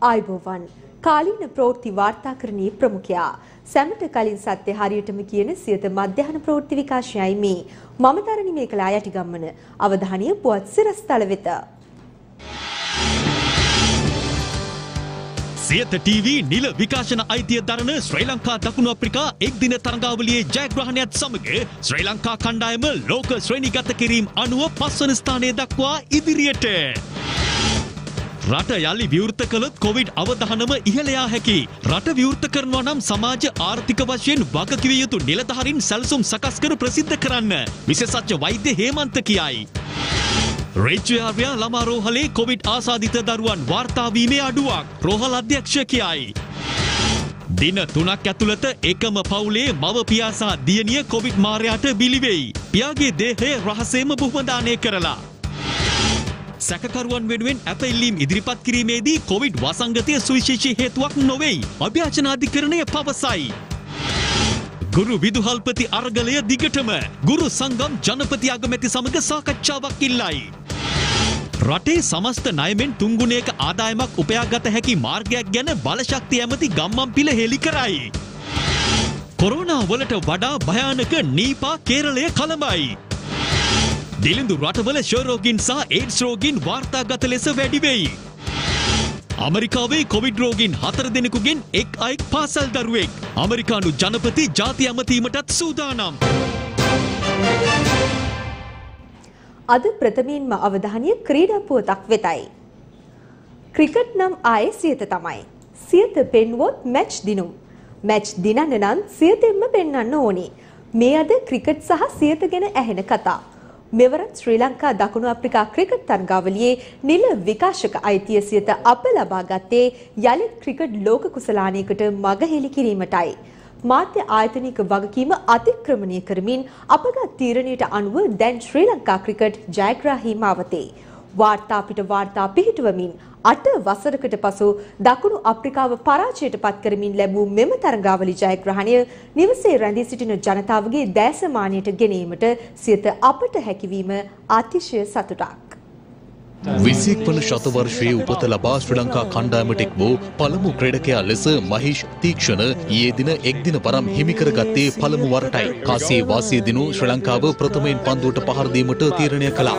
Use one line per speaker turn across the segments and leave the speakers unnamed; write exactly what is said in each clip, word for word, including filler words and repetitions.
ආයුබෝවන් කාලීන ප්‍රවෘත්ති වාර්තාකරණයේ ප්‍රමුඛයා සැමට කලින් සත්‍ය හරියටම කියන සියත මධ්‍යහන ප්‍රවෘත්ති විකාශයයි මේ මම තරණි මේකලා යටිගම්මන අවධානය පුවත් සිරස්තල වෙත
සියත ටීවී නිල විකාශන අයිතිය දරන ශ්‍රී ලංකා දකුණු අප්‍රිකා එක් දින තරඟාවලියේ ජයග්‍රහණයත් සමග ශ්‍රී ලංකා කණ්ඩායම ලෝක ශ්‍රේණිගත කිරීම අනුව පස්වන ස්ථානය දක්වා ඉදිරියට රට යලි විවෘත කළොත් කොවිඩ් අවදානම ඉහළ යා හැකි. රට විවෘත කරනවා නම් සමාජ ආර්ථික වශයෙන් වගකිව යුතු නිලධාරීන් සැලසුම් සකස් කර ප්‍රසිද්ධ කරන්න. විශේෂඥ වෛද්‍ය හේමන්ත කියයි. රේජ්‍යාර්ය ළමා රෝහලේ කොවිඩ් ආසාදිත දරුවන් වාර්තා වීමේ අඩුවක්. රෝහල අධ්‍යක්ෂ කියයි. දින තුනක් ඇතුළත එකම පවුලේ මව පියා සහ දියණිය කොවිඩ් මාරයාට බිලි වෙයි. පියාගේ දේහය රහසේම බුහුම දානය කරලා සැකකරුවන් වෙනුවෙන් අප ඉල්ලීම් ඉදිරිපත් කිරීමේදී කොවිඩ් වසංගතය සුවිශේෂී හේතුවක් නොවේයි අභ්‍යාචන අධිකරණය පවසයි. ගුරු විදුහල්පති අරගලය දිගටම ගුරු සංගම් ජනපති අගමැති සමග සාකච්ඡාවක් ඉල්ලයි. රටේ සමස්ත ණයමෙන් තුන්ගුණයක ආදායමක් උපයාගත හැකි මාර්ගයක් ගැන බලශක්තිය ඇමති ගම්මන්පිල හෙළි කරයි. කොරෝනා වලට වඩා භයානක නීපා කේරළය කළඹයි. දිලිඳු රටවල ෂෝරෝගීන් සහ ඒඩ්ස් රෝගීන් වාර්තාගත ලෙස වැඩි වෙයි. ඇමරිකාවේ කොවිඩ් රෝගීන් හතර දෙනෙකුගෙන් එක් අයෙක් පාසල් දරුවෙක්. ඇමරිකානු ජනපති ජාති ඇමතීමටත් සූදානම්.
අද ප්‍රථමයෙන්ම අවධානය ක්‍රීඩා පුවතක් වෙතයි. ක්‍රිකට් නම් ආයේ සියත තමයි. සියත පෙන්වුවොත් මැච් දිනුම්. මැච් දිනන්න නම් සියතෙන්ම පෙන්වන්න ඕනේ. මේ අද ක්‍රිකට් සහ සියත ගැන ඇහෙන කතා. මෙවරත් ශ්‍රී ලංකා දකුණු අප්‍රිකා ක්‍රිකට් තරඟාවලියේ නිල විකාශක අයිතිය සියත අප ලබා ගත්තේ යළිත් ක්‍රිකට් ලෝක කුසලානයකට මගහෙළි කිරීමටයි. මාධ්‍ය ආයතනික වගකීම අතික්‍රමණය කරමින් අපගත් තීරණයට අනුව දැන් ශ්‍රී ලංකා ක්‍රිකට් ජයග්‍රාහී මාවතේ. වාර්තා පිට වාර්තා පිහිටුවමින් අට වසරකට පසු දකුණු අප්‍රිකාව පරාජයට පත් කරමින් ලැබූ මෙම තරඟාවලි ජයග්‍රහණය නිවසේ රැඳී සිටින ජනතාවගේ දැසමානයට ගෙනීමට සියත අපට හැකිවීම අතිශය සතුටක්.
විසියෙක් වන ශතවර්ෂයේ උපත ලබා ශ්‍රී ලංකා කණ්ඩායමට එක් වූ පළමු ක්‍රීඩකයා ලෙස මහේෂ් තීක්ෂණ ඊයේ දින එක් දින වරම් හිමි කරගත්තේ පළමු වරටයි. කාසියේ වාසිය දිනු ශ්‍රී ලංකාව ප්‍රථමයෙන් පන්දුවට පහර දීමට තීරණය කළා.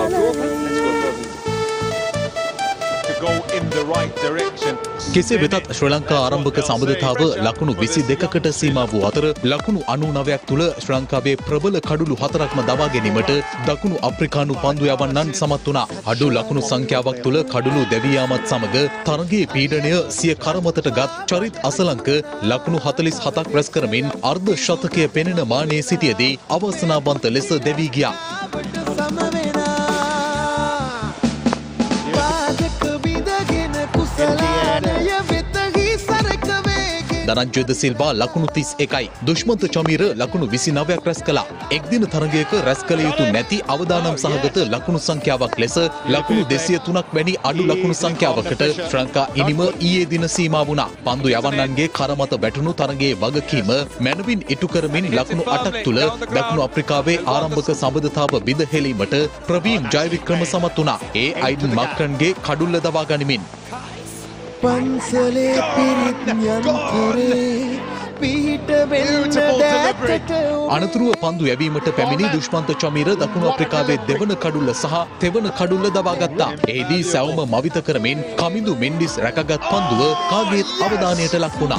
කෙසේ වෙතත් ශ්‍රී ලංකා ආරම්භක සම්බන්ධතාව ලකුණු විසි දෙකකට සීමා වූ අතර ලකුණු අනූනවයක් තුළ ශ්‍රී ලංකාවේ ප්‍රබල කඩුළු හතරක්ම දවා ගැනීමට දකුණු අප්‍රිකානු පන්දු යවන්නන් සමත් වුණා. අඩු ලකුණු සංඛ්‍යාවක් තුළ කඩුළු දැවී යාමත් සමග තරගයේ පීඩනය සිය කරමතට ගත් චරිත් අසලංක ලකුණු හතළිස් හතක් රැස් කරමින් අර්ධ ශතකය පෙනෙන මානයේ සිටියේදී අවසනාවන්ත ලෙස දැවී ගියා. ධනංජය ද සිල්වා ලකුණු තිස් එකයි. දුෂ්මන්ත චමීර ලකුණු විසි නවයක් රැස් කළා. එක් දින තරගයක රැස් කළ යුතු නැති අවදානම් සහගත ලකුණු සංඛ්‍යාවක් ලෙස ලකුණු දෙසිය තුනක් වැනි අඩු ලකුණු සංඛ්‍යාවකට ශ්‍රී ලංකා ඉනිම ඊයේ දින සීමා වුණා. පන්දු යවන්නන්ගේ කරමත වැටුණු තරගයේ වගකීම මැනවින් ඉටු කරමින් ලකුණු අටක් තුළ දකුණු අප්‍රිකාවේ ආරම්භක සම්බන්ධතාව බිඳ හෙළීමට ප්‍රවීන් ජයවික්‍රම සමත් වුණා. ඒ අයිඩන් මාක්ටන්ගේ කඩුල්ල දවා ගනිමින්
පන්සලේ පිරිත් යන්තරේ පිහිට වෙන්න දැත්තට
අනතුරුව පන්දු යැවීමට පැමිණි දුෂ්මන්ත චමීර දකුණු අප්‍රිකාවේ දෙවන කඩුල්ල සහ තෙවන කඩුල්ල දවා ගත්තා. එහිදී සැවම මවිත කරමින් කමිඳු මෙන්ඩිස් රැකගත් පන්දුව කාගේත් අවධානයට ලක් වුණා.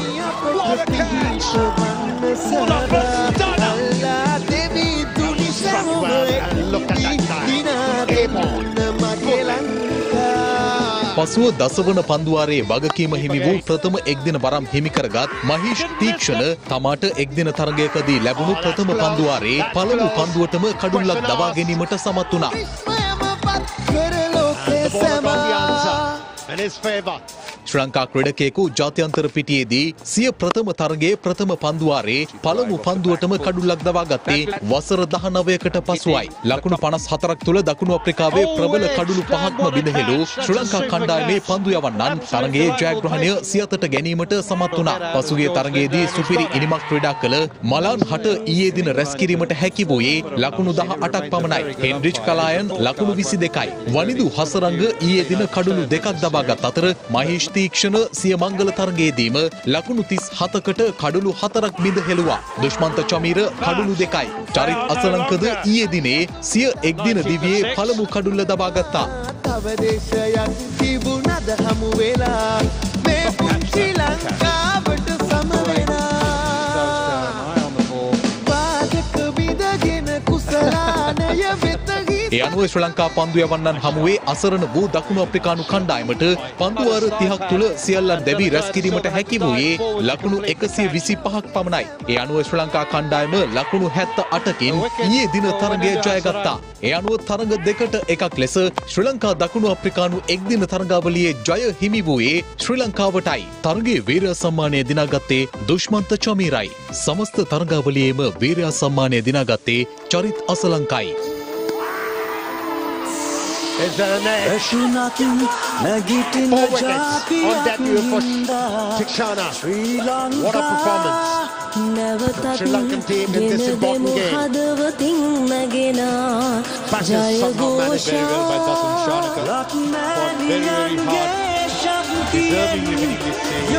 පසුව දසවන පන්දුවාරයේ වගකීම හිමි වූ ප්‍රථම එක්දින වරම් හිමි කරගත් මහේෂ් තීක්ෂණ තමාට එක්දින තරගයකදී ලැබුණු ප්‍රථම පන්දුවාරයේ පළමු පන්දුවටම කඩුල්ලක් දවා ගැනීමට සමත් වුණා. ශ්‍රී ලංකා ක්‍රීඩකයෙකු ජාත්‍යන්තර පිටියේදී සිය ප්‍රථම තරගයේ ප්‍රථම පන්දුවාරයේ පළමු පන්දුවටම කඩුල්ලක් දවා ගත්තේ වසර දහනවයකට පසුවයි. ලකුණු පනස් හතරක් තුළ දකුණු අප්‍රිකාවේ ප්‍රබල කඩුළු පහක්ම බිඳහෙළු ශ්‍රී ලංකා කණ්ඩායමේ පන්දු යවන්නන් තරගයේ ජයග්‍රහණය සියතට ගැනීමට සමත් වුණා. පසුගිය තරගයේදී සුපිරි ඉනිමක් ක්‍රීඩා කළ මලාන් හට ඊයේ දින රැස් කිරීමට හැකි වූයේ ලකුණු දහ අටක් පමණයි. හෙන්රිච් කලායන් ලකුණු විසි දෙකයි. වනිදු හසරංග ඊයේ දින කඩුළු දෙකක් දබාගත් අතර මහේෂ් තීක්ෂණ සිය මංගල තරගයේදීම ලකුණු තිස් හතකට කඩලු හතරක් බිඳ හෙළුවා. දුෂ්මන්ත චමීර කඩලු දෙකයි. චරිත් අසලංකද ඊයේ දිනේ සිය එක්දින දිවියේ පළමු කඩුල්ල දබා ගත්තා.
තව දේශයක් තිබුණද හමු වෙලා මේ පුංචි ලංකාවට සම වෙනා වාදක විදගෙන කුසලානය වෙත
ඒ අනුව ශ්‍රී ලංකා පන්දු යවන්නන් හමුවේ අසරණ වූ දකුණු අප්‍රිකානු කණ්ඩායමට පන්දු වාර තිහක් තුළ සියල්ලන් දැවි රැස් කිරීමට හැකි වූයේ ලකුණු එකසිය විසි පහක් පමණයි. ඒ අනුව ශ්‍රී ලංකා කණ්ඩායම ලකුණු හැත්තෑ අටකින් ඊයේ දින තරගය ජයගත්තා. ඒ අනුව තරග දෙකට එකක් ලෙස ශ්‍රී ලංකා දකුණු අප්‍රිකානු එක්දින තරගාවලියේ ජය හිමි වූයේ ශ්‍රී ලංකාවටයි. තරගයේ වීරයා සම්මානය දිනාගත්තේ දුෂ්මන්ත චමීරයි. සමස්ත තරගාවලියේම වීරයා සම්මානය දිනාගත්තේ Charith අසලංකයි.
Ashunakin nagitin
Four wickets on debut for Tikshana. What a performance from Sri Lankan team in this important game. Passes somehow managed very well by Dasun Shanaka. Fought very, very hard. Deservingly winning this series.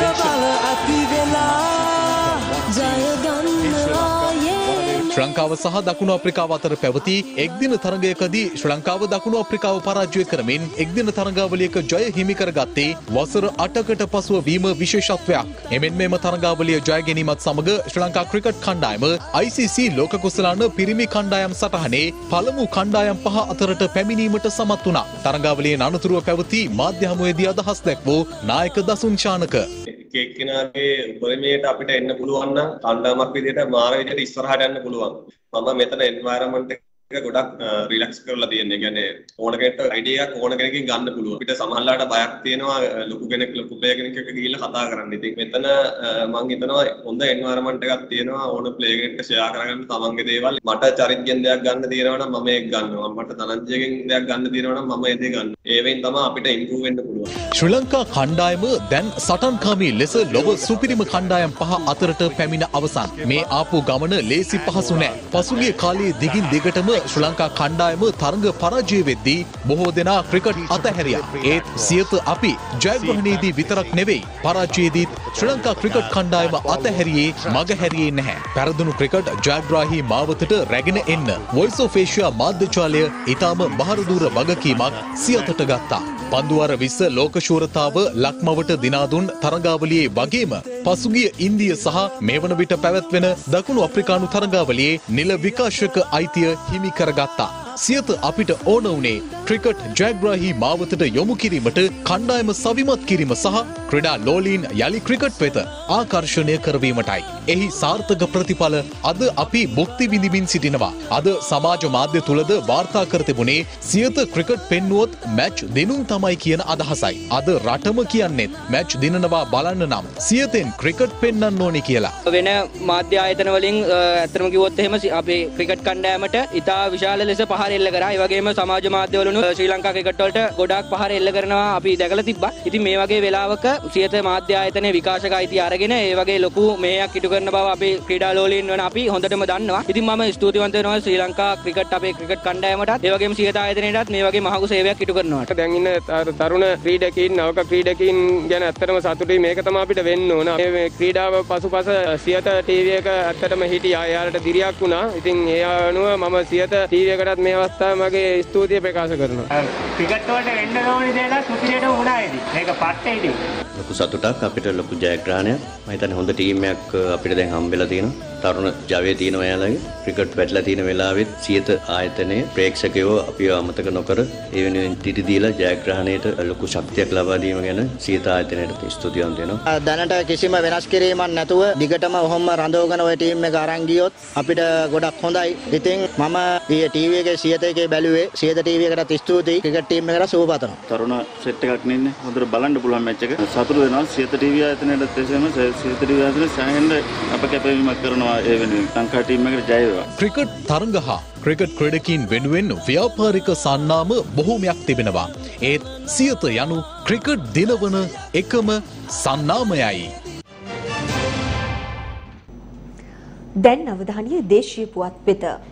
ශ්‍රී ලංකාව සහ දකුණු අප්‍රිකාව අතර පැවති එක්දින තරගයකදී ශ්‍රී ලංකාව දකුණු අප්‍රිකාව පරාජය කරමින් එක්දින තරගාවලියක ජය හිමි කරගත්තේ වසර අටකට පසුව වීම විශේෂත්වයක්. එමෙන් මෙම තරගාවලිය ජය ගැනීමත් සමග ශ්‍රී ලංකා ක්‍රිකට් කණ්ඩායම ආයි සී සී ලෝක කුසලාන පිරිමි කණ්ඩායම් සටහනේ පළමු කණ්ඩායම් පහ අතරට පැමිණීමට සමත් වුණා. තරගාවලියේ අනතුරුව පැවති මාධ්‍ය හමුවේදී අදහස් දැක්වූ නායක දසුන් ශානක
එක්කෙනාගේ උපරිමයට අපිට එන්න පුළුවන් නම් කණ්ඩායමක් විදිහට මාර විදිහට ඉස්සරහට යන්න පුළුවන්. මම මෙතන එන්වයරන්මන්ට් එක ගොඩක් රිලැක්ස් කරලා තියෙනවා. ඒ කියන්නේ ඕන කෙනෙක්ට අයිඩියා එකක් ඕන කෙනකින් ගන්න පුළුවන්. අපිට සමහරලාට බයක් තියෙනවා ලොකු කෙනෙක් ලොකු ප්ලේයර් කෙනෙක් එක්ක ගිහිල්ලා කතා කරන්න. ඉතින් මෙතන මම හිතනවා හොඳ එන්වයරන්මන්ට් එකක් තියෙනවා. ඕන ප්ලේයර් කෙනෙක්ට ෂෙයා කරගන්න තමන්ගේ දේවල්. මට චරිත්ගෙන් දෙයක් ගන්න තියෙනවා නම් මම ඒක ගන්නවා. මට ධනංජයගෙන් දෙයක් ගන්න තියෙනවා නම් මම ඒ දේ ගන්නවා. ඒ වෙයින් තමයි අපිට ඉම්ප්‍රූව් වෙන්න පුළුවන්.
ශ්‍රී ලංකා කණ්ඩායම දැන් සටන්කාමී ලෙස ලොව සුපිරිම කණ්ඩායම් පහ අතරට පැමිණ අවසන්. මේ ආපු ගමන ලේසි පහසු නෑ. පසුගිය කාලයේ දිගින් දිගටම ශ්‍රී ලංකා කණ්ඩායම තරග පරාජය වෙද්දී බොහෝ දෙනා ක්‍රිකට් අතහැරියා. ඒත් සියත අපි ජයග්‍රහණයේදී විතරක් නෙවෙයි පරාජයේදීත් ශ්‍රී ලංකා ක්‍රිකට් කණ්ඩායම අතහැරියේ මගහැරියේ නැහැ. පැරදුණු ක්‍රිකට් ජයග්‍රාහී මාවතට රැගෙන එන්න වොයිස් ඔෆ් ඒෂියා මාධ්‍යචාලය ඊටම බහරදුර වගකීමක් සියතට ගත්තා. පන්දුවාර විස්ස ලෝක ශූරතාව ලක්මවට දිනාදුන් තරගාවලියේ වගේම පසුගිය ඉන්දිය සහ මේ වන විට පැවැත්වෙන දකුණු අප්‍රිකානු තරගාවලියේ නිල විකාශක අයිතිය හිමි කරගත්තා. සියත අපිට ඕන වුණේ ක්‍රිකට් ජයග්‍රාහී මාවතට යොමු කිරීමට කණ්ඩායම සවිමත් කිරීම සහ ක්‍රීඩා ලෝලීන් යළි ක්‍රිකට් වෙත ආකර්ෂණය කරවීමටයි. එහි සාර්ථක ප්‍රතිඵල අද අපි භුක්ති විඳිමින් සිටිනවා. අද සමාජ මාධ්‍ය තුලද වාර්තා කර තිබුණේ සියත ක්‍රිකට් පෙන්නුවොත් මැච් දිනුම් තමයි කියන අදහසයි. අද රටම කියන්නේත් මැච් දිනනවා බලන්න නම් සියතෙන් ක්‍රිකට් පෙන්වන්න ඕනි කියලා.
වෙන මාධ්‍ය ආයතන වලින් ඇත්තටම කිව්වොත් එහෙම අපේ ක්‍රිකට් කණ්ඩායමට ඉතා විශාල ලෙස පහර එල්ල කරා. ඒ වගේම සමාජ මාධ්‍ය වලුණු ශ්‍රී ලංකා ක්‍රිකට් වලට ගොඩාක් පහර එල්ල කරනවා අපි දැකලා තිබ්බා. ඉතින් මේ වගේ වෙලාවක සියත මාධ්‍ය ආයතනයේ විකාශක අයිතිය අරගෙන ඒ වගේ ලොකු මෙහෙයක් ඉටු කරන බව අපේ ක්‍රීඩා ලෝලීන් වන අපි හොඳටම දන්නවා. ඉතින් මම ස්තුතිවන්ත වෙනවා ශ්‍රී ලංකා ක්‍රිකට් අපේ ක්‍රිකට් කණ්ඩායමටත් ඒ වගේම සියත ආයතනයටත් මේ වගේ මහඟු සේවයක් ඉටු කරනවාට.
දැන් ඉන්න තරුණ ක්‍රීඩකයින් නවක ක්‍රීඩකයින් ගැන ඇත්තටම සතුටුයි. මේක තමයි අපිට වෙන්න ඕන. මේ ක්‍රීඩාව පසුපස සියත ටීවී එක ඇත්තටම හිටියා. එයාලට දිරියක් වුණා. ඉතින් ඒ අනුව මම සියත ටීවී එකටත් මේ අවස්ථාවේ මගේ ස්තුතිය ප්‍රකාශ කරනවා.
ක්‍රිකට් වලට වෙන්න ඕනි දේලා සුපිරියට වුණා ඉතින්. මේක පට්ටේ ඉතින්.
ලොකු සතුටක් අපිට ලොකු ජයග්‍රහණයක්. මම හිතන්නේ හොඳ ටීම් එකක් අපිට දැන් හම්බෙලා තියෙනවා. තරුණ ජවයේ තියෙනවා එයාලගේ. ක්‍රිකට් වැටලා තියෙන වෙලාවෙත් සියත ආයතනයේ ප්‍රේක්ෂකයෝ අපිව අමතක නොකර ඒ වෙනුවෙන් තිටි දීලා ජයග්‍රහණයට ලොකු ශක්තියක් ලබා දීම ගැන සියත ආයතනයට ස්තුතිවන්ත වෙනවා.
දැනට කිසිම වෙනස් කිරීමක් නැතුව දිගටම ඔහොම රඳවගෙන ওই ටීම් එක අරන් ගියොත් අපිට ගොඩක් හොඳයි. ඉතින් මම ඊයේ ටීවී එකේ සියත එකේ බැලුවේ සියත ටීවී එකටත් ස්තුතියි. ක්‍රිකට් ටීම් එකට සුබ පතනවා.
තරුණ සෙට් එකක් නෙන්නේ. හොඳට බලන්න පුළුවන් මැච් එක. සතුටු වෙනවා සියත ටීවී ආයතනයටත් එසේම සියත ටීවී ආයතනයේ සෑහෙන අප කැපවීමක් කරනවා ඒ වෙනුවෙන්. ලංකා ටීම් එකට ජය වේවා.
ක්‍රිකට් තරඟ හා ක්‍රිකට් ක්‍රීඩකීන් වෙනුවෙන් ව්‍යාපාරික සන්නාම බොහෝමයක් තිබෙනවා. ඒත් සියත යනු ක්‍රිකට් දිනවන එකම සන්නාමයයි.
දැන් අවධානය දේශීය පුවත් වෙත.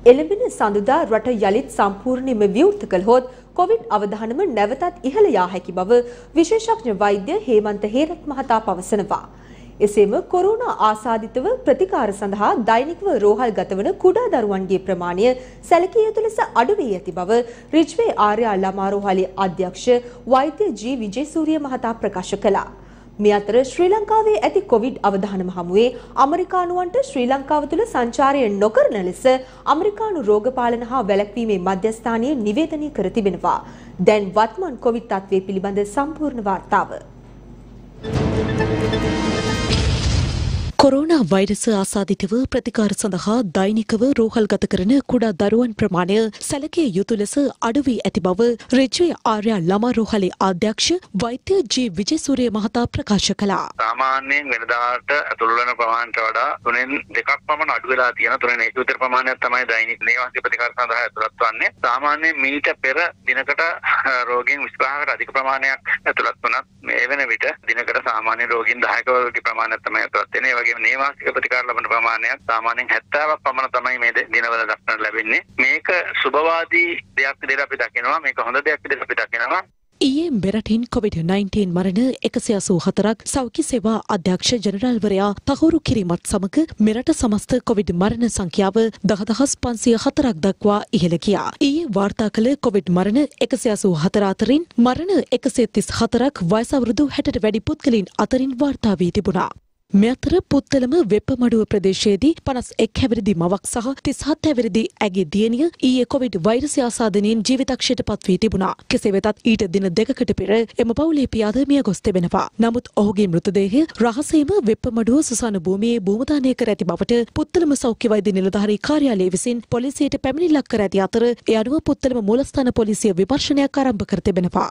එළඹෙන සඳුදා රට යළිත් සම්පූර්ණයෙන්ම විවෘත කළහොත් කොවිඩ් අවදානම නැවතත් ඉහළ යා හැකි බව විශේෂඥ වෛද්‍ය හේමන්ත හේරත් මහතා පවසනවා. එසේම කොරෝනා ආසාදිතව ප්‍රතිකාර සඳහා දෛනිකව රෝහල් ගතවන කුඩා දරුවන්ගේ ප්‍රමාණය සැලකිය යුතු ලෙස අඩු වී ඇති බව රිජ්වේ ආර්යා ළමා රෝහලේ අධ්‍යක්ෂ වෛද්‍ය ජී විජේසූරිය මහතා ප්‍රකාශ කළා. මේ අතර ශ්‍රී ලංකාවේ ඇති කොවිඩ් අවදානම හමුවේ අමරිකානුවන්ට ශ්‍රී ලංකාව තුළ සංචාරය නොකරන ලෙස අමරිකානු රෝග පාලන හා වැළැක්වීමේ මධ්‍යස්ථානය නිවේදනය කර තිබෙනවා. දැන් වත්මන් කොවිඩ් තත්ත්වය පිළිබඳ සම්පූර්ණ වාර්තාව.
කොරෝනා වෛරස ආසාදිතව ප්‍රතිකාර සඳහා දෛනිකව රෝහල්ගත කරන කුඩා දරුවන් ප්‍රමාණය සැලකිය යුතු ලෙස අඩු වී ඇති බව රිජ්වේ ආර්යා ළමා රෝහලේ අධ්‍යක්ෂ වෛද්‍ය ජී විජේසූරිය මහතා ප්‍රකාශ කළා.
සාමාන්‍යයෙන් වෙනදාට ඇතුළු වෙන ප්‍රමාණයට වඩා තුනෙන් දෙකක් පමණ අඩු වෙලා තියෙන තුනෙන් එක විතර ප්‍රමාණයක් තමයි දෛනික නේවාසික ප්‍රතිකාර සඳහා ඇතුළත් වන්නේ. සාමාන්‍යයෙන් මීට පෙර දිනකට රෝගීන් විස්පහකට අධික ප්‍රමාණයක් ඇතුළත් වුණත් මේ වෙන විට දිනකට සාමාන්‍ය රෝගීන් දහයක වගේ ප්‍රමාණයක් තමයි ඇතුළත් වෙන්නේ. ඒ වගේම නේවාසික ප්‍රතිකාර ලබන ප්‍රමාණයක් සාමාන්‍යයෙන් හැත්තෑවක් පමණ තමයි මේ දිනවල දක්නට ලැබෙන්නේ. මේක සුබවාදී දෙයක් විදිහට අපි දකිනවා. මේක හොඳ දෙයක් විදිහට අපි දකිනවා.
ඊයේ මෙරටින් කොවිඩ් නයින්ටීන් මරණ එකසිය අසූ හතරක් සෞඛ්‍ය සේවා අධ්‍යක්ෂ ජනරාල්වරයා තහවුරු කිරීමත් සමග මෙරට සමස්ත කොවිඩ් මරණ සංඛ්‍යාව දහදහස් පන්සිය හතරක් දක්වා ඉහළ ගියා. ඊයේ වාර්තා කළ කොවිඩ් මරණ එකසිය අසූ හතර අතරින් මරණ එකසිය තිස් හතරක් වයස අවුරුදු හැටට වැඩි පුද්ගලයන් අතරින් වාර්තා වී තිබුණා. මේ අතර පුත්තලම වෙප්පමඩුව ප්‍රදේශයේදී පනස් එක් හැවිරිදි මවක් සහ තිස් හත් හැවිරිදි ඇගේ දියණිය ඊයේ කොවිඩ් වෛරසය ආසාදනයෙන් ජීවිතක්ෂයට පත් වී තිබුණා. කෙසේ වෙතත් ඊට දින දෙකකට පෙර එම පවුලේ පියාද මිය ගොස් තිබෙනවා. නමුත් ඔහුගේ මෘතදේහය රහසේම වෙප්පමඩුව සුසාන භූමියේ භූමදානය කර ඇති බවට පුත්තලම සෞඛ්‍ය වෛද්‍ය නිලධාරී කාර්යාලය විසින් පොලිසියට පැමිණිල්ලක් කර ඇති අතර ඒ අනුව පුත්තලම මූලස්ථාන පොලිසිය විමර්ශනයක් ආරම්භ කර තිබෙනවා.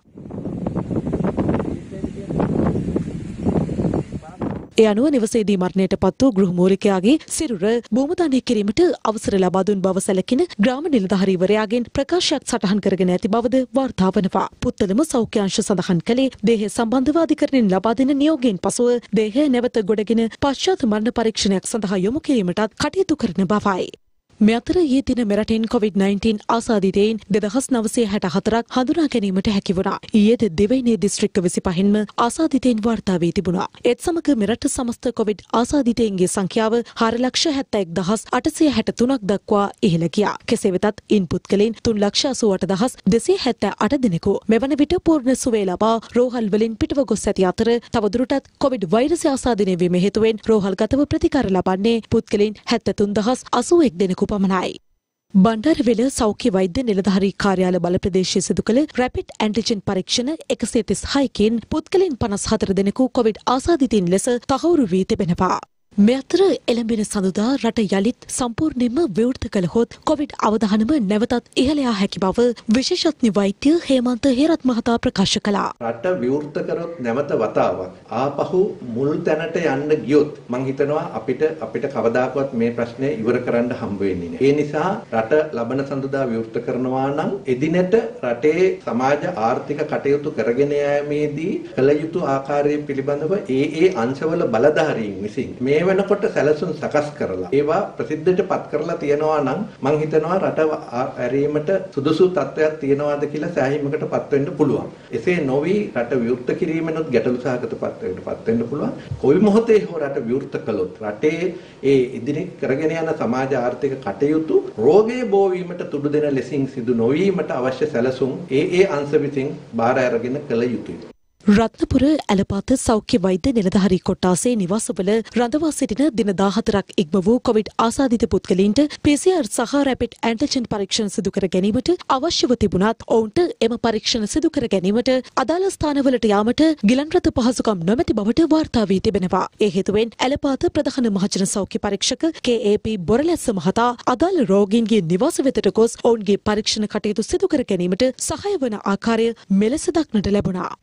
ඒ අනුව නිවසේදී මරණයට පත් වූ ගෘහමූලිකයාගේ සිරුර භූමදානය කිරීමට අවසර ලබා දුන් බව සැලකින ග්‍රාම නිලධාරීවරයාගෙන් ප්‍රකාශයක් සටහන් කරගෙන ඇති බවද වාර්තා වනවා. පුත්තලම සෞඛ්‍යාංශ සඳහන් කළේ දේහය සම්බන්ධව අධිකරණයෙන් ලබා දෙන නියෝගයෙන් පසුව දේහය නැවත ගොඩගෙන පශ්චාත් මරණ පරීක්ෂණයක් සඳහා යොමු කිරීමටත් කටයුතු කරන බවයි. මේ අතර ඊයේ දින මෙරටින් කොවිඩ් නයින්ටීන් ආසාදිතයින් දෙදහස් නවසිය හැට හතරක් හඳුනා ගැනීමට හැකි වුණා. ඊයේද දෙවයිනේ දිස්ත්‍රික්ක විසිපහෙන්ම ආසාදිතයින් වාර්තා වී තිබුණා. ඒත් සමග මෙරට සමස්ත කොවිඩ් ආසාදිතයින්ගේ සංඛ්‍යාව හාර ලක්ෂ හැත්තෑ එක් දහස් අටසිය හැට තුනක් දක්වා ඉහළ ගියා. කෙසේ වෙතත් ඉන් පුද්ගලයන් තුන් ලක්ෂ අසූ අට දහස් දෙසිය හැත්තෑ අට දෙනෙකු මෙවන විට පූර්ණ සුවය ලබා රෝහල් වලින් පිටව ගොස් ඇති අතර තවදුරටත් කොවිඩ් වෛරසය ආසාදනය වීම හේතුවෙන් රෝහල්ගතව ප්‍රතිකාර ලබන්නේ පුද්ගලයන් හැත්තෑ තුන් දහස් අසූ එක් දෙනෙකු පමණයි. බණ්ඩාරවෙල සෞඛ්‍ය වෛද්‍ය නිලධාරී කාර්යාල බල ප්‍රදේශයේ සිදු කළ රැපිඩ් ඇන්ටිජන් පරීක්ෂණ එකසිය තිස් හයකින් පුද්ගලයන් පනස් හතර දෙනෙකු කොවිඩ් ආසාදිතයින් ලෙස තහවුරු වී තිබෙනවා. මේ අතර එළඹෙන සඳුදා රට යළිත් සම්පූර්ණයෙන්ම විවෘත කළහොත් කොවිඩ් අවදානම නැවතත් ඉහළ යා හැකි බව විශේෂඥ වෛද්‍ය හේමන්ත හේරත් මහතා ප්‍රකාශ කළා.
රට විවෘත කරොත් නැවත වතාවක් ආපහු මුල් තැනට යන්න ගියොත් මම හිතනවා අපිට අපිට කවදාකවත් මේ ප්‍රශ්නේ ඉවර කරන්න හම්බ වෙන්නේ නැහැ. ඒ නිසා රට ලබන සඳුදා විවෘත කරනවා නම් එදිනට රටේ සමාජ ආර්ථික කටයුතු කරගෙන යාමේදී කළ යුතු ආකාරය පිළිබඳව ඒ ඒ අංශවල බලධාරීන් විසින් මේ වෙනකොට සැලසුම් සකස් කරලා ඒවා ප්‍රසිද්ධයට පත් කරලා තියනවා නම් මම හිතනවා රට ඇරීමට සුදුසු තත්ත්වයක් තියනවාද කියලා සෑහීමකට පත් වෙන්න පුළුවන්. එසේ නොවි රට විවෘත කිරීමෙනුත් ගැටලු සහගත තත්ත්වයකට පත් වෙන්න පුළුවන්. කොයි මොහොතේ හෝ රට විවෘත කළොත් රටේ ඒ ඉදිරි කරගෙන යන සමාජ ආර්ථික කටයුතු රෝගයේ බෝ වීමට තුඩු දෙන ලෙසින් සිදු නොවීමට අවශ්‍ය සැලසුම් ඒ ඒ අංශ විසින් බාර අරගෙන කළ යුතුයි.
රත්නපුර ඇලපාත සෞඛ්‍ය වෛද්‍ය නිලධාරී කොට්ටාසේ නිවාසවල රඳවා සිටින දින දාහතරක් ඉක්ම වූ කොවිඩ් ආසාදිත පුද්ගලයින්ට පී සී ආර් සහ රැපිඩ් ඇන්ටිජන් පරීක්ෂණ සිදු කර ගැනීමට අවශ්‍යව තිබුණත් ඔවුන්ට එම පරීක්ෂණ සිදු කර ගැනීමට අදාළ ස්ථානවලට යාමට ගිලන්රථ පහසුකම් නොමැති බවට වාර්තා වී තිබෙනවා. ඒ හේතුවෙන් ඇලපාත ප්‍රධාන මහජන සෞඛ්‍ය පරීක්ෂක කේ ඒ පී බොරලැස්ස මහතා අදාළ රෝගීන්ගේ නිවාස වෙතට ගොස් ඔවුන්ගේ පරීක්ෂණ කටයුතු සිදු කර ගැනීමට සහාය වන ආකාරය මෙලෙස දක්නට ලැබුණා.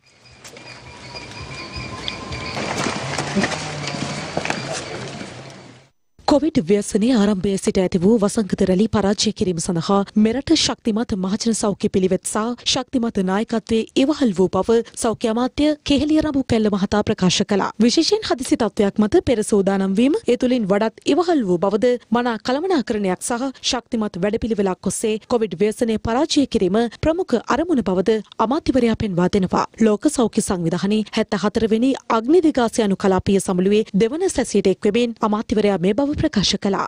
කොවිඩ් ව්‍යසනයේ ආරම්භයේ සිට ඇති වූ වසංගත රැලි පරාජය කිරීම සඳහා මෙරට ශක්තිමත් මහජන සෞඛ්‍ය පිළිවෙත් සහ ශක්තිමත් නායකත්වයේ ඉවහල් වූ බව සෞඛ්‍ය අමාත්‍ය කෙහෙලිය රඹුකැල්ල මහතා ප්‍රකාශ කළා. විශේෂයෙන් හදිසි තත්ත්වයක් මත පෙර සූදානම් වීම ඒ තුළින් වඩාත් ඉවහල් වූ බවද මනා කළමනාකරණයක් සහ ශක්තිමත් වැඩපිළිවෙලක් ඔස්සේ කොවිඩ් ව්‍යසනය පරාජය කිරීම ප්‍රමුඛ අරමුණ බවද අමාත්‍යවරයා පෙන්වා දෙනවා. ලෝක සෞඛ්‍ය සංවිධානයේ හැත්තෑ හතර වෙනි අග්නිදිගාසයනු කලාපීය සමුළුවේ දෙවන සැසියට එක්වෙමින් අමාත්‍යවරයා මේ බව ප්‍රකාශ කළා.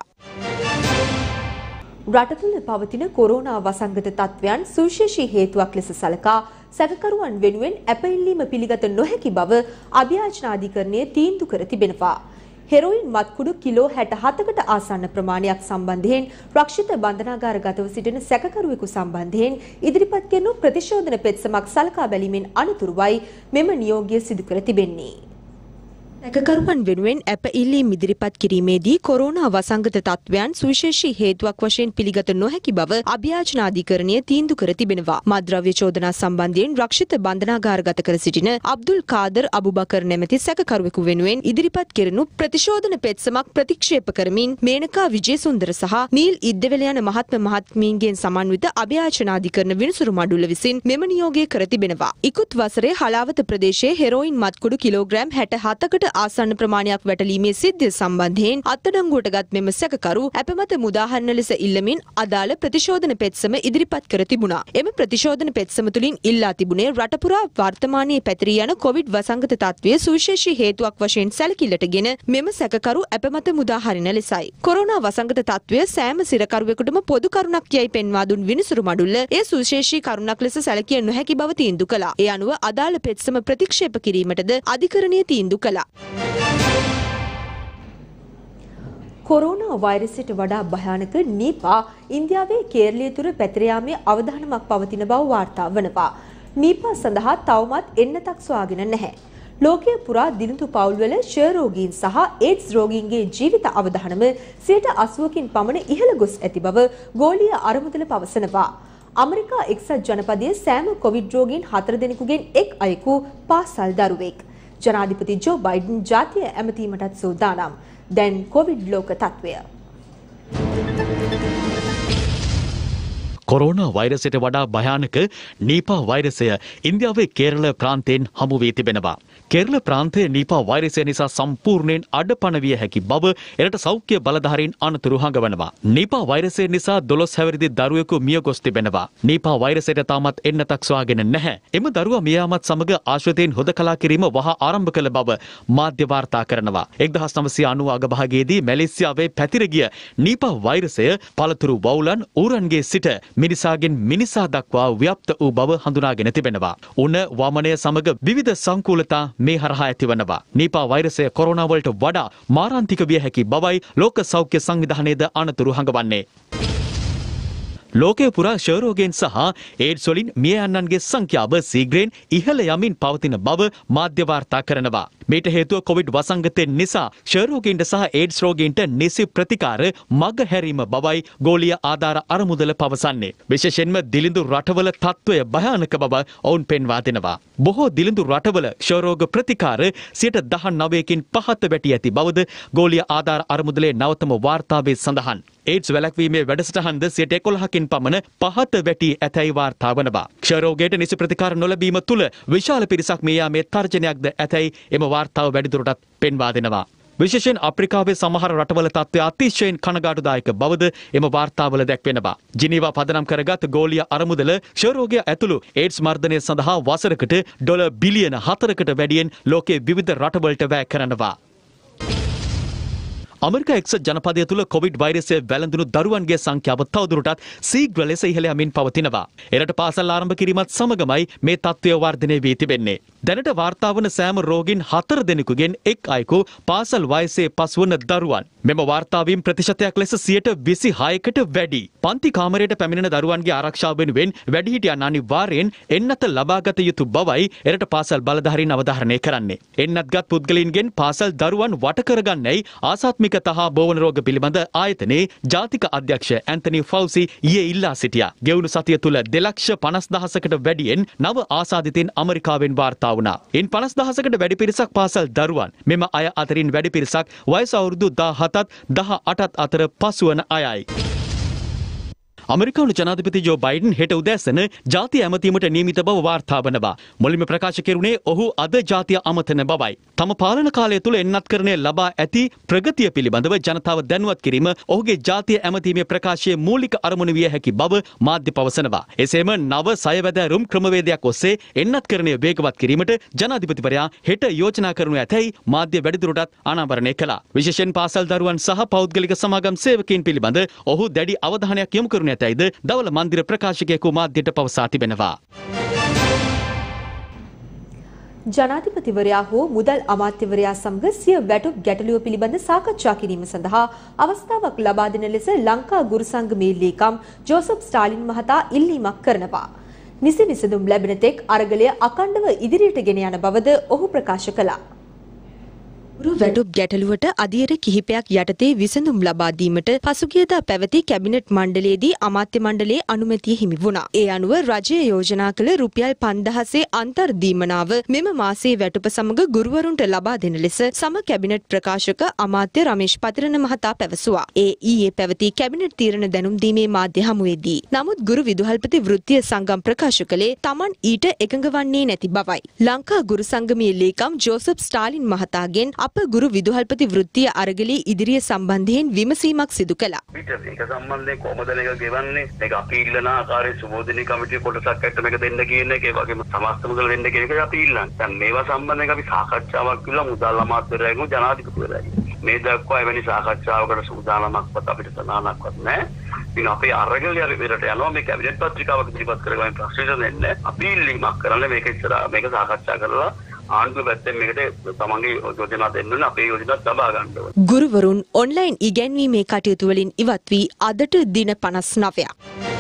රට තුළ පවතින කොරෝනා වසංගත තත්ත්වයන් සුවිශේෂී හේතුවක් ලෙස සලකා සැකකරුවන් වෙනුවෙන් ඇප ඉල්ලීම පිළිගත නොහැකි බව අභියාචනාධිකරණය තීන්දුව කර තිබෙනවා. හෙරොයින් මත්කුඩු කිලෝ හැට හතකට ආසන්න ප්‍රමාණයක් සම්බන්ධයෙන් රක්ෂිත බන්ධනාගාරගතව සිටින සැකකරුවෙකු සම්බන්ධයෙන් ඉදිරිපත් කෙරෙනු ප්‍රතිශෝධන පෙත්සමක් සලකා බැලීමෙන් අනතුරුවයි මෙම නියෝගය සිදු කර තිබෙන්නේ. සැකකරුවන් වෙනුවෙන් ඇප ඉල්ලීම් ඉදිරිපත් කිරීමේදී කොරෝනා වසංගත තත්ත්වයන් සුවිශේෂී හේතුවක් වශයෙන් පිළිගත නොහැකි බව අභියාචනාධිකරණය තීන්දුව කර තිබෙනවා. මත්ද්‍රව්‍ය චෝදනා සම්බන්ධයෙන් රක්ෂිත බන්ධනාගාරගත කර සිටින අබ්දුල් කාදර් අබුබකර් නැමැති සැකකරුවෙකු වෙනුවෙන් ඉදිරිපත් කෙරෙනු ප්‍රතිශෝධන පෙත්සමක් ප්‍රතික්ෂේප කරමින් මේනකා විජේසුන්දර සහ නීල් ඉද්දෙවල යන මහත්ම මහත්මීන්ගෙන් සමන්විත අභියාචනාධිකරණ විනිසුරු මඩුල්ල විසින් මෙම නියෝගය කර තිබෙනවා. ඉකුත් වසරේ හලාවත ප්‍රදේශයේ හෙරොයින් මත්කුඩු කිලෝග්‍රෑම් හැට හතකට ආසන්න ප්‍රමාණයක් වැටලීමේ සිද්ධිය සම්බන්ධයෙන් අත්අඩංගුවටගත් මෙම සැකකරු අපමත මුදාහරණ ලෙස ඉල්ලමින් අදාළ ප්‍රතිශෝධන පෙත්සම ඉදිරිපත් කර තිබුණා. එම ප්‍රතිශෝධන පෙත්සම තුළින් ඉල්ලා තිබුණේ රට පුරා වර්තමානයේ පැතිරී යන කොවිඩ් වසංගත තත්ත්වය සුවිශේෂී හේතුවක් වශයෙන් සැලකිල්ලටගෙන මෙම සැකකරු අපමත මුදාහරින ලෙසයි. කොරෝනා වසංගත තත්ත්වය සෑම සිරකරුවෙකුටම පොදු කරුණක් යයි පෙන්වා දුන් විනිසුරු මඩුල්ල ඒ සුවිශේෂී කරුණක් ලෙස සැලකිය නොහැකි බව තීන්දුව කළා. ඒ අනුව අදාළ පෙත්සම ප්‍රතික්ෂේප කිරීමටද අධිකරණය තීන්දුව කළා. කොරෝනා වෛරසයට වඩා භයානක නීපා ඉන්දියාවේ කේරළය තුර පැතිර යාමේ අවධානමක් පවතින බව වාර්තා වනවා. නීපා සඳහා තවමත් එන්නතක් සොයාගෙන නැහැ. ලෝකයේ පුරා දිනුතු පවුල්වල ක්ෂය රෝගීන් සහ ඒඩ්ස් රෝගීන්ගේ ජීවිත අවධානම සියයට අසූවකින් පමණ ඉහළ ගොස් ඇති බව ගෝලීය අරමුදල පවසනවා. ඇමරිකා එක්සත් ජනපදයේ සෑම කොවිඩ් රෝගීන් හතර දෙනෙකුගෙන් එක් අයෙකු පාසල් දරුවෙක්. ජනාධිපති ජෝ බයිඩන් ජාතිය ඇමතීමටත් සූදානම්. දැන් කොවිඩ් ලෝක තත්ත්වය.
කොරෝනා වෛරසයට වඩා භයානක නීපා වෛරසය ඉන්දියාවේ කේරළ ප්‍රාන්තයෙන් හමු වී තිබෙනවා. කේරළ ප්‍රාන්තයේ නීපා වෛරසය නිසා සම්පූර්ණයෙන් අඩපණ විය හැකි බව එරට සෞඛ්‍ය බලධාරීන් අනතුරු හඟවනවා. නීපා වෛරසය නිසා දොළොස් හැවිරිදි දරුවෙකු මිය ගොස් තිබෙනවා. නීපා වෛරසයට තාමත් එන්නතක් සොයාගෙන නැහැ. එම දරුවා මිය යාමත් සමග ආශ්‍රිතයින් හොදකලා කිරීම වහා ආරම්භ කළ බව මාධ්‍ය වාර්තා කරනවා. එක්දහස් නවසිය අනූ අගභාගයේදී මැලේසියාවේ පැතිර ගිය නීපා වෛරසය පළතුරු වවුලන් ඌරන්ගේ සිට මිනිසාගෙන් මිනිසා දක්වා ව්‍යාප්ත වූ බව හඳුනාගෙන තිබෙනවා. උණ වමනය සමග විවිධ සංකූලතා මේ හරහා ඇතිවනවා. නීපා වෛරසය කොරෝනා වලට වඩා මාරාන්තික විය හැකි බවයි ලෝක සෞඛ්‍ය සංවිධානයේද අනතුරු හඟවන්නේ. ලෝකයේ පුරා ක්ෂය රෝගීන් සහ ඒඩ්ස් වලින් මිය යන්නන්ගේ සංඛ්‍යාව සීග්‍රයෙන් ඉහළ යමින් පවතින බව මාධ්‍ය වාර්තා කරනවා. මේට හේතුව කොවිඩ් වසංගතයෙන් නිසා ක්ෂය රෝගීන්ට සහ ඒඩ්ස් රෝගීන්ට නිසි ප්‍රතිකාර මග හැරීම බවයි ගෝලීය ආධාර අරමුදල පවසන්නේ. විශේෂයෙන්ම දිලිඳු රටවල තත්ත්වය භයානක බව ඔවුන් පෙන්වා දෙනවා. බොහෝ දිලිඳු රටවල ක්ෂය රෝග ප්‍රතිකාර සියයට දහනවයකින් පහත වැටි ඇති බවද ගෝලීය ආධාර අරමුදලේ නවතම වාර්තාවේ සඳහන්. ඒඩ්ස් වැළැක්වීමේ වැඩසටහන්ද සියයට එකොළහකින් පමණ පහත වැටි ඇතැයි වාර්තා වනවා. ක්ෂය රෝගයට නිසි ප්‍රතිකාර නොලැබීම තුළ විශාල පිරිසක් මිය යාමේ තර්ජනයක්ද ඇතැයි එම වාර්තාව වැඩිදුරටත් පෙන්වා දෙනවා. විශේෂයෙන් අප්‍රිකාවේ සමහර රටවල තත්ත්වය අතිශයින් කනගාටුදායක බවද එම වාර්තාවල දැක්වෙනවා. ජිනීවා පදනම් කරගත් ගෝලීය අරමුදල ක්ෂය රෝගය ඇතුළු ඒඩ්ස් මර්ධනය සඳහා වසරකට ඩොලර් බිලියන හතරකට වැඩියෙන් ලෝකයේ විවිධ රටවලට වැය කරනවා. අමරිකා එක්සත් ජනපදය තුළ කොවිඩ් වෛරසය වැළඳුණු දරුවන්ගේ සංඛ්‍යාව තවදුරටත් සීඝ්‍ර ලෙස ඉහළ යමින් පවතිනවා. එරට පාසල් ආරම්භ කිරීමත් සමගමයි මේ තත්ත්වය වර්ධනය වී තිබෙන්නේ. දැනට වාර්තා වන සෑම රෝගීන් හතර දෙනෙකුගෙන් එක් අයෙකු පාසල් වයසේ පසුවන දරුවන්. මෙම වාර්තාවීම් ප්‍රතිශතයක් ලෙස සියයට විසි හයකට වැඩි. පන්ති කාමරයට පැමිණෙන දරුවන්ගේ ආරක්ෂාව වෙනුවෙන් වැඩිහිටියන් අනිවාර්යෙන් එන්නත ලබාගත යුතු බවයි එරට පාසල් බලධාරීන් අවධාරණය කරන්නේ. එන්නත්ගත් පුද්ගලයින්ගෙන් පාසල් දරුවන් වට කරගන්නයි ආසාත්මික ක්‍රොනික තහ බෝවන රෝග පිළිබඳ ආයතනයේ ජාතික අධ්‍යක්ෂ ඇන්තනි ෆෞසි ඊයේ ඉල්ලා සිටියා. ගෙවුණු සතිය තුල දෙලක්ෂ පනස් දහසකට වැඩියෙන් නව ආසාදිතයින් ඇමරිකාවෙන් වාර්තා වුණා. ඉන් පනස් දහසකට වැඩි පිරිසක් පාසල් දරුවන්. මෙම අය අතරින් වැඩි පිරිසක් වයස අවුරුදු දහහතත් දහඅටත් අතර පසුවන අයයි. අමරිකානු ජනාධිපති ජෝ බයිඩන් හෙට උදෑසන ජාතිය ඇමතීමට නියමිත බව වාර්තා වනවා. මුලින්ම ප්‍රකාශ කෙරුණේ ඔහු අද ජාතිය අමතන බවයි. තම පාලන කාලය තුල එන්නත්කරණය ලබා ඇති ප්‍රගතිය පිළිබඳව ජනතාව දැනුවත් කිරීම ඔහුගේ ජාතිය ඇමතීමේ ප්‍රකාශයේ මූලික අරමුණ විය හැකි බව මාධ්‍ය පවසනවා. එසේම නව සයවැදෑරුම් ක්‍රමවේදයක් ඔස්සේ එන්නත්කරණය වේගවත් කිරීමට ජනාධිපතිවරයා හෙට යෝජනා කරනු ඇතැයි මාධ්‍ය වැඩිදුරටත් අනාවරණය කළා. විශේෂයෙන් පාසල් දරුවන් සහ පෞද්ගලික සමාගම් සේවකයින් පිළිබඳ ඔහු දැඩි අවධානයක් යොමු කරනු ඇතැයිද දවල මන්දිර ප්‍රකාශකයෙකු මාධ්‍යට පවසා තිබෙනවා.
ජනාධිපතිවරයා හෝ මුදල් අමාත්‍යවරයා සමග සිය වැටුප් ගැටලුව පිළිබඳ සාකච්ඡා කිරීම සඳහා අවස්ථාවක් ලබා දෙන ලෙස ලංකා ගුරු සංගමේ ලේකම් ජෝසප් ස්ටාලින් මහතා ඉල්ලීමක් කරනවා. නිසි විසඳුම් ලැබෙන තෙක් අරගලය අකණ්ඩව ඉදිරියට ගෙන යන බවද ඔහු ප්‍රකාශ කළා. වැටුප් ගැටලුවට අධීර කිහිපයක් යටතේ විසඳුම් ලබා දීමට පසුගියදා පැවති කැබිනට් මණ්ඩලයේදී අමාත්‍ය මණ්ඩලයේ අනුමැතිය හිමි වුණා. ඒ අනුව රජය යෝජනා කළ රුපියල් පන්දහසේ අන්තර් දීමනාව මෙම මාසයේ වැටුප සමග ගුරුවරුන්ට ලබා දෙන ලෙස සම කැබිනට් ප්‍රකාශක අමාත්‍ය රමේෂ් පතිරණ මහතා පැවසුවා. ඒ ඊයේ පැවති කැබිනට් තීරණ දැනුම් දීමේ මාධ්‍ය හමුවේදී. නමුත් ගුරු විදුහල්පති වෘත්තීය සංගම් ප්‍රකාශ කළේ Taman ඊට එකඟ වන්නේ නැති බවයි. ලංකා ගුරු සංගමයේ ලේකම් ජෝසප් ස්ටාලින් මහතාගෙන් අප ගුරු විදුහල්පති වෘත්තීය අරගලයේ ඉදිරිය සම්බන්ධයෙන් විමසීමක් සිදු කළා.
මේක සම්බන්ධයෙන් කොහොමද මේක ගෙවන්නේ? මේක අපි ඉල්ලන ආකාරයේ සුබෝධිනී කමිටුවේ කොටසක් ඇත්ත මේක දෙන්න කියන එක, ඒ වගේම සමස්ත මුදල් දෙන්න කියන එක අපි ඉල්ලන්නේ. දැන් මේවා සම්බන්ධයෙන් අපි සාකච්ඡාවක් කළා මුදල් අමාත්‍යවරයාගෙන් ජනාධිපතිවරයාගෙන්. මේ දක්වා එවැනි සාකච්ඡාවකට සූදානම්ක්වත් අපිට සනානක්වත් නැහැ. ඉතින් අපේ අරගලය විතරට යනවා මේ කැබිනට් පත්‍රිකාවක් ඉදිරිපත් කරගන්න ප්‍රශ්න දෙන්නේ. අපි ඉල්ලීමක් කරන්නේ මේක ඉස්සර මේක සාකච්ඡා කරලා ආණ්ඩුව පැත්තෙන් මේකට තමන්ගේ යෝජනා දෙන්න ඕනේ, අපේ යෝජනාත් ලබා ගන්න ඕනේ.
ගුරුවරුන් ඔන්ලයින් ඉගැන්වීමේ කටයුතු වලින් ඉවත් වී අදට දින පනස් නවයක්.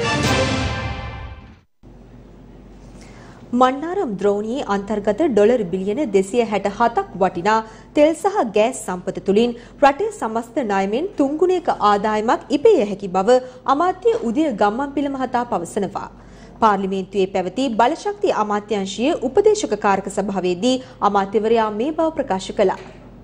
මන්නාරම් ද්‍රෝණියේ අන්තර්ගත ඩොලර් බිලියන දෙසිය හැට හතක් වටිනා තෙල් සහ ගෑස් සම්පත තුලින් රටේ සමස්ත ණයමෙන් තුන්ගුණයක ආදායමක් ඉපිය හැකි බව අමාත්‍ය උදය ගම්මන්පිල මහතා පවසනවා. පාර්ලිමේන්තුවේ පැවති බලශක්ති අමාත්‍යාංශයේ උපදේශක කාරක සභාවේදී අමාත්‍යවරයා මේ බව ප්‍රකාශ කළා.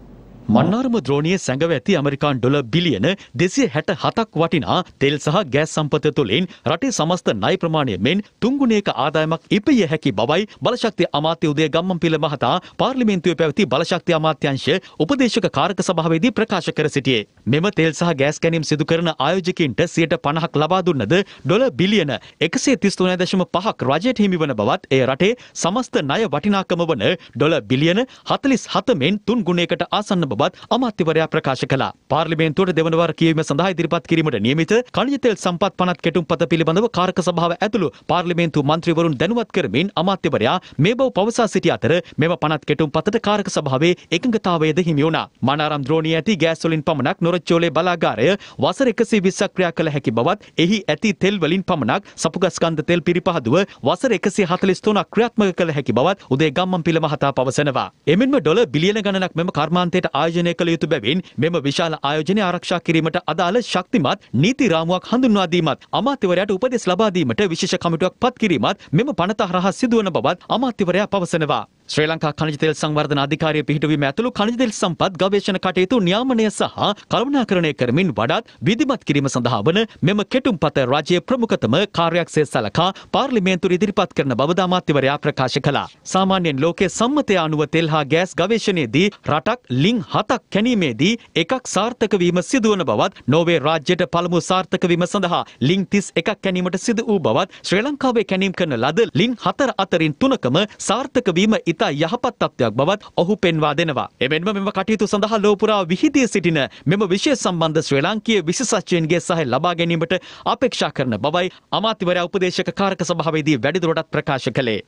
මන්නාරම ද්‍රෝණියේ සැඟව ඇති ඇමරිකානු ඩොලර් බිලියන දෙසිය හැට හතක් වටිනා තෙල් සහ ගෑස් සම්පත තුළින් රටේ සමස්ත ණය ප්‍රමාණය මෙන් තුන්ගුණයක ආදායමක් ඉපිය හැකි බවයි බලශක්ති අමාත්‍ය උදය ගම්මන්පිල මහතා පාර්ලිමේන්තුවේ පැවති බලශක්ති අමාත්‍යාංශ උපදේශක කාරක සභාවේදී ප්‍රකාශ කර සිටියේ. මෙම තෙල් සහ ගෑස් කැණීම් සිදු කරන ආයෝජකයින්ට සියයට පනහක් ලබා දුන්නද ඩොලර් බිලියන එකසිය තිස් තුන දශම පහක් රජයට හිමි වන බවත් එය රටේ සමස්ත ණය වටිනාකම වන ඩොලර් බිලියන හතළිස් හත මෙන් තුන් ගුණයකට ආසන්න බවත් අමාත්‍යවරයා ප්‍රකාශ කළා. පාර්ලිමේන්තුවට දෙවන වර කියවීම සඳහා ඉදිරිපත් කිරීමට නියමිත ඛනිජ තෙල් සම්පත් පනත් කෙටුම්පත පිළිබඳව කාරක සභාව ඇතුළු පාර්ලිමේන්තු මන්ත්‍රීවරුන් දැනුවත් කරමින් අමාත්‍යවරයා මේ බව පවසා සිටි අතර මෙම පනත් කෙටුම්පතට කාරක සභාවේ එකඟතාවයද හිමි වුණා. මනාරම් ද්‍රෝණියේ ඇති ගෑස් වලින් පමණක් නොරොච්චෝලේ බලාගාරය වසර එකසිය විස්සක් ක්‍රියා කළ හැකි බවත් එහි ඇති තෙල් වලින් පමණක් සපුගස්කන්ධ තෙල් පිරිපහදුව වසර එකසිය හතළිස් තුනක් ක්‍රියාත්මක කළ හැකි බවත් උදේ ගම්මන්පිල මහතා පවසනවා. එමෙන්ම ඩොලර් බිලියන ගණනක් මෙම කර්මාන්තයට ආයෝජනය කළ යුතු බැවින් මෙම විශාල ආයෝජනය ආරක්ෂා කිරීමට අදාළ ශක්තිමත් නීති රාමුවක් හඳුන්වා දීමත් අමාත්‍යවරයාට උපදෙස් ලබා දීමට විශේෂ කමිටුවක් පත් කිරීමත් මෙම පනත හරහා සිදුවන බවත් අමාත්‍යවරයා පවසනවා. ශ්‍රී ලංකා ඛනිජ තෙල් සංවර්ධන අධිකාරිය පිහිටුවීම ඇතුළු ඛනිජ තෙල් සම්පත් ගවේෂණ කටයුතු නියාමනය සහ කළමනාකරණය කරමින් වඩාත් විධිමත් කිරීම සඳහා වන මෙම කෙටුම්පත රාජ්‍ය ප්‍රමුඛතම කාර්යයක් සේ සලකා පාර්ලිමේන්තුවට ඉදිරිපත් කරන බවද අමාත්‍යවරයා ප්‍රකාශ කළා. සාමාන්‍යයෙන් ලෝකයේ සම්මතය අනුව තෙල් හා ගෑස් ගවේෂණයේදී රටක් ලිං හතක් කැණීමේදී එකක් සාර්ථක වීම සිදුවන බවත් නෝර්වේ රාජ්‍යයට පළමු සාර්ථක වීම සඳහා ලිං තිස් එකක් කැණීමට සිදු වූ බවත් ශ්‍රී ලංකාවේ කැණීම් කරන ලද ලිං හතර අතරින් තුනකම සාර්ථක වීම ඉතා යහපත් තත්ත්වයක් බවත් ඔහු පෙන්වා දෙනවා. එමෙන්ම මෙම කටයුතු සඳහා ලෝපුරා විහිදී සිටින මෙම විෂය සම්බන්ධ ශ්‍රී ලාංකීය විශේෂඥයින්ගේ සහාය ලබා ගැනීමට අපේක්ෂා කරන බවයි අමාත්‍යවරයා උපදේශක කාරක සභාවේදී වැඩිදුරටත් ප්‍රකාශ කළේ.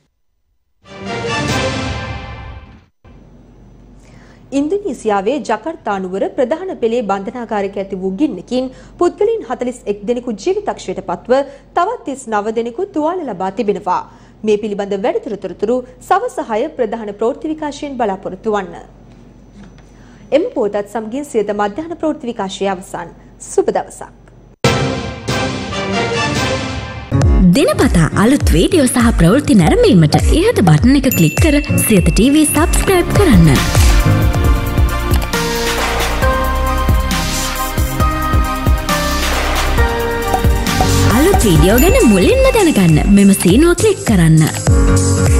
ඉන්දුනීසියාවේ ජකර්තා නුවර ප්‍රධාන පෙළේ බන්ධනාගාරයක ඇති වූ ගින්නකින් පුද්ගලයන් හතළිස් එක් දෙනෙකු ජීවිතක්ෂයට පත්ව තවත් තිස් නව දෙනෙකු තුවාල ලබා තිබෙනවා. මේ පිළිබඳ වැඩිදුර තොරතුරු සවස හය ප්‍රධාන ප්‍රවෘත්ති විකාශයෙන් බලාපොරොත්තු වන්න. එම පුවතත් සමගින් සියත මධ්‍යහන ප්‍රවෘත්ති විකාශය අවසන්. සුබ දවසක්.
දිනපතා අලුත් වීඩියෝ සහ ප්‍රවෘත්ති නැරඹීමට ඉහත බටන් එක ක්ලික් කර සියත ටීවී සබ්ස්ක්‍රයිබ් කරන්න. අලුත් වීඩියෝ ගැන මුලින්ම දැනගන්න මෙම සීනුව ක්ලික් කරන්න.